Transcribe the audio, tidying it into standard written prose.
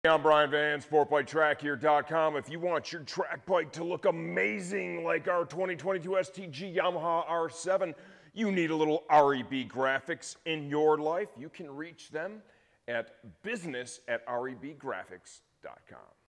I'm Brian Van, SportBikeTrackHere.com. If you want your track bike to look amazing like our 2022 STG Yamaha R7, you need a little REB graphics in your life. You can reach them at business@rebgraphics.com.